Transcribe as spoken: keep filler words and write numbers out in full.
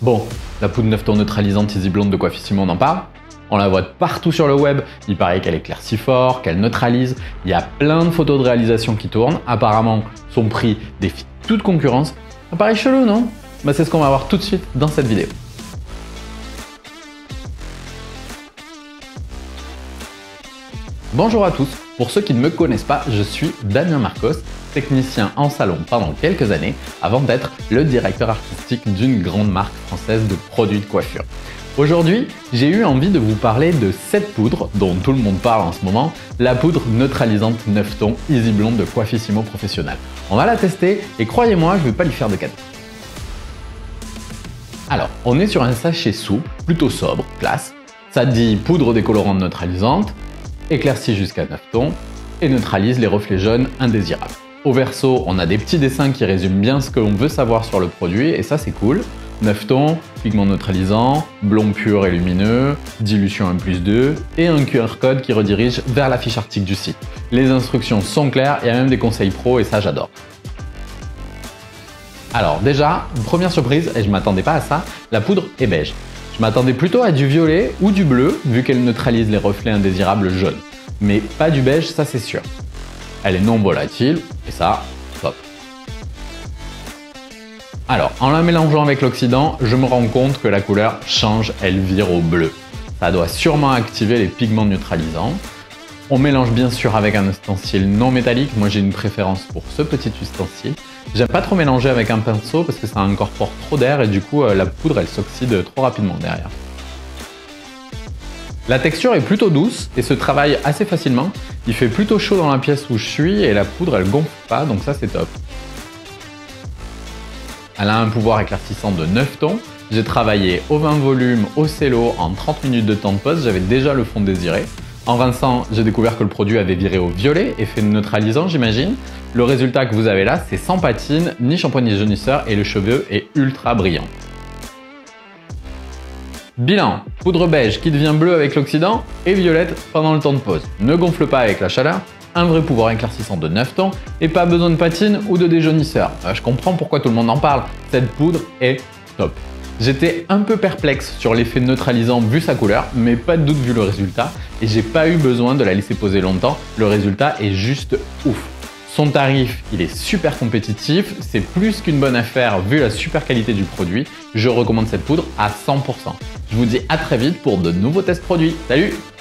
Bon, la poudre neuf tons neutralisante Easy Blonde de Coiffissimo, on en parle? On la voit partout sur le web, il paraît qu'elle éclaircit fort, qu'elle neutralise, il y a plein de photos de réalisation qui tournent, apparemment son prix défie toute concurrence. Ça paraît chelou, non? Bah c'est ce qu'on va voir tout de suite dans cette vidéo. Bonjour à tous, pour ceux qui ne me connaissent pas, je suis Damien Marcos, technicien en salon pendant quelques années, avant d'être le directeur artistique d'une grande marque française de produits de coiffure. Aujourd'hui, j'ai eu envie de vous parler de cette poudre dont tout le monde parle en ce moment, la poudre neutralisante neuf tons Easy Blonde de Coiffissimo Professionnal. On va la tester et croyez-moi, je ne vais pas lui faire de cadeau. Alors, on est sur un sachet souple, plutôt sobre, classe. Ça dit poudre décolorante neutralisante, éclaircit jusqu'à neuf tons et neutralise les reflets jaunes indésirables. Au verso, on a des petits dessins qui résument bien ce que l'on veut savoir sur le produit et ça c'est cool. neuf tons, pigment neutralisant, blond pur et lumineux, dilution un plus deux et un Q R code qui redirige vers la fiche article du site. Les instructions sont claires, il y a même des conseils pro et ça j'adore. Alors déjà, première surprise, et je m'attendais pas à ça, la poudre est beige. Je m'attendais plutôt à du violet ou du bleu, vu qu'elle neutralise les reflets indésirables jaunes. Mais pas du beige, ça c'est sûr. Elle est non volatile, et ça, top. Alors, en la mélangeant avec l'oxydant, je me rends compte que la couleur change, elle vire au bleu. Ça doit sûrement activer les pigments neutralisants. On mélange bien sûr avec un ustensile non métallique, moi j'ai une préférence pour ce petit ustensile. J'aime pas trop mélanger avec un pinceau parce que ça incorpore trop d'air et du coup euh, la poudre elle s'oxyde trop rapidement derrière. La texture est plutôt douce et se travaille assez facilement. Il fait plutôt chaud dans la pièce où je suis et la poudre elle gonfle pas donc ça c'est top. Elle a un pouvoir éclaircissant de neuf tons. J'ai travaillé au vingt volumes, au cello en trente minutes de temps de pause, j'avais déjà le fond désiré. En rinçant, j'ai découvert que le produit avait viré au violet, effet neutralisant j'imagine. Le résultat que vous avez là, c'est sans patine, ni shampoing ni jaunisseur et le cheveu est ultra brillant. Bilan, poudre beige qui devient bleue avec l'oxydant et violette pendant le temps de pause. Ne gonfle pas avec la chaleur, un vrai pouvoir éclaircissant de neuf tons et pas besoin de patine ou de déjaunisseur. Je comprends pourquoi tout le monde en parle, cette poudre est top. J'étais un peu perplexe sur l'effet neutralisant vu sa couleur, mais pas de doute vu le résultat, et j'ai pas eu besoin de la laisser poser longtemps, le résultat est juste ouf. Son tarif, il est super compétitif, c'est plus qu'une bonne affaire vu la super qualité du produit, je recommande cette poudre à cent pour cent. Je vous dis à très vite pour de nouveaux tests produits, salut!